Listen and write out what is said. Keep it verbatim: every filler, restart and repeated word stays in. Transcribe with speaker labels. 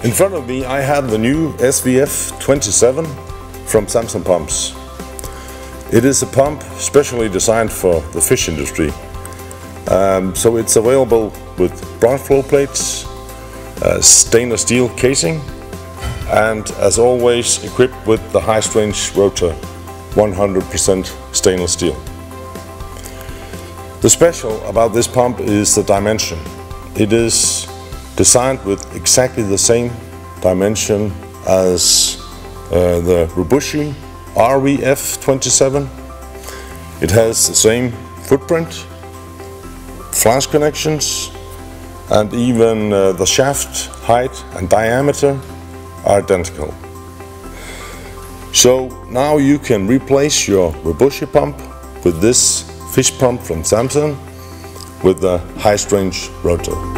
Speaker 1: In front of me I have the new S V F twenty-seven from Samsung Pumps. It is a pump specially designed for the fish industry. Um, so it's available with broad flow plates, uh, stainless steel casing, and as always equipped with the high strength rotor, one hundred percent stainless steel. The special about this pump is the dimension. It is designed with exactly the same dimension as uh, the Rubushi R V F twenty-seven. It has the same footprint, flange connections, and even uh, the shaft height and diameter are identical. So now you can replace your Rubushi pump with this fish pump from Samsung with the high strength rotor.